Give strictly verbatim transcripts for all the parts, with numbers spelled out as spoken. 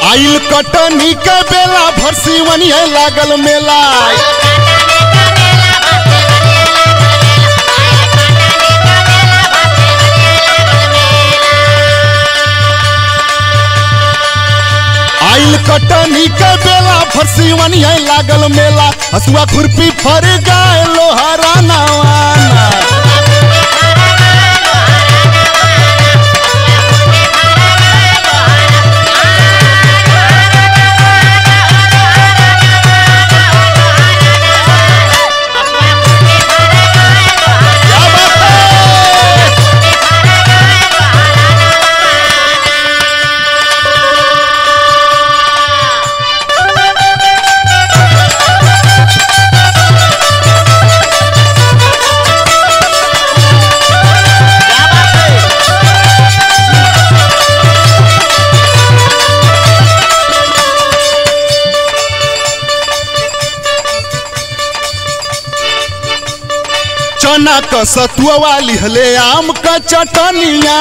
आइल कटनी के बेला भरसिवनी लागल मेला आइल कटनी के बेला भरसिवनी लागल मेला हसुआ खुरपी फर गाय लोहारा नवाना चना का सतुआ वाली हले आम का चटनिया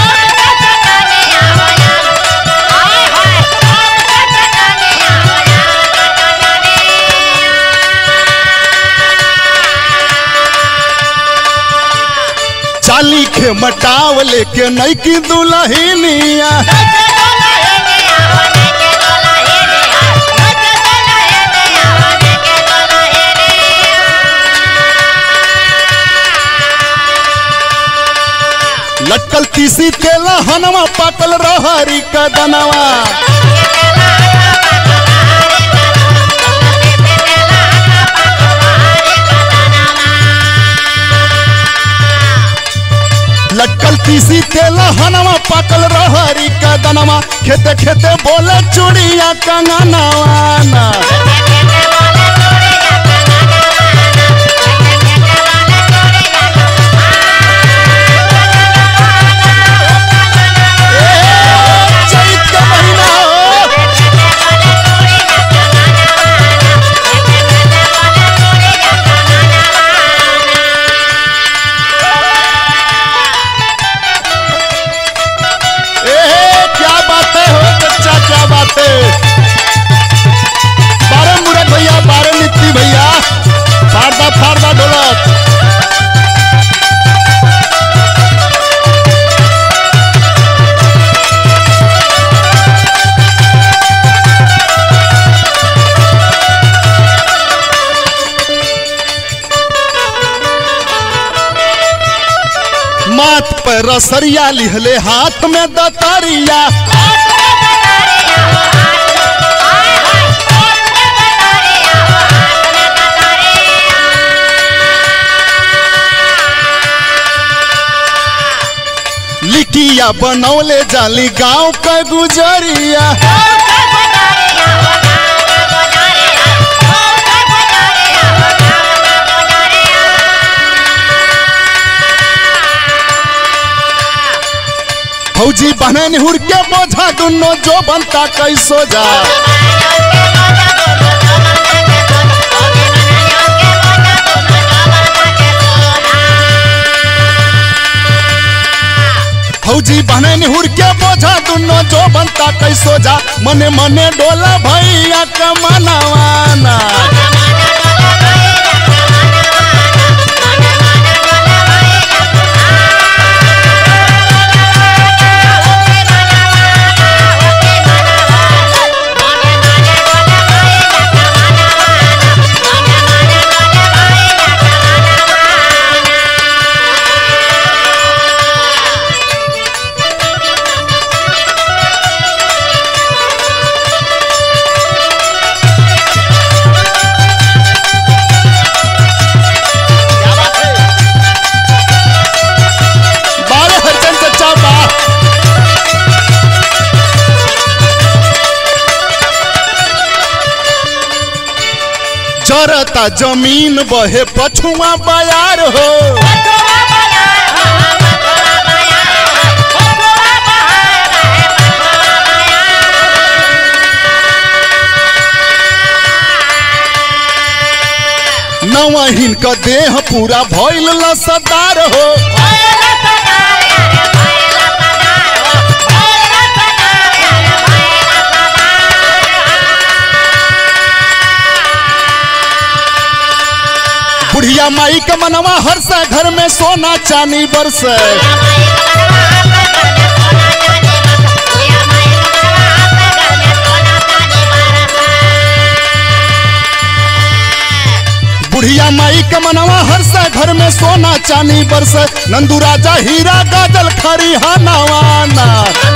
चाली के मटाव लेके नई की दुल्हनिया लटकल तीसी तेला हनवा पाकल रहरी का दनवा लटकल तीसी तेला हनवा पाकल रहरी का दनवा खेते खेते बोले चूड़िया कंगनवाना बारह मुरत भैया बारह नित्ती भैया फारदा फारदा ढोलक माथ पर रसरिया लिहले हाथ में दतरिया लिटिया बनौले जाली गांव का गुजरिया फौजी बहने निहुर के बोझा दुनो जो बनता कैसो जा फौजी बहने निहुर के बोझा दुनो जो बनता कैसो जा मने मने डोला भैया का मनवाना जरता जमीन बहे पछुआ बयार हो नवहीन का देह पूरा भइल लसदार हो बुढ़िया माई के मनवा हर्ष घर में सोना चांदी बरस। बुढ़िया माई के मनवा हर्ष घर में सोना चांदी बरस। नंदू राजा हीरा गाजल खरी हनवाना।